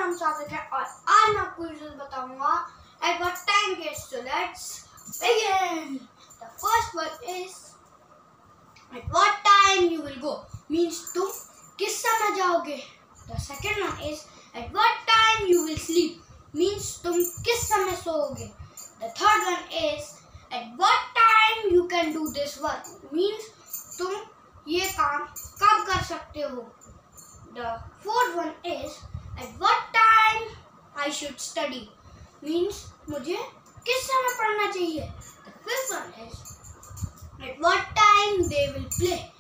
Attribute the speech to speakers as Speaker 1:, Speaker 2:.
Speaker 1: नाम सार्थक है और आज मैं आपको रिजल्ट बताऊंगा at what time it is. So let's begin. The first one is at what time you will go, means तुम किस समय जाओगे. The second one is at what time you will sleep, means तुम किस समय सोओगे. The third one is at what time you can do this work, means तुम ये काम कब कर सकते हो. The fourth one is at what time I should study, means मुझे किस समय पढ़ना चाहिए. The fifth one is at what time they will play,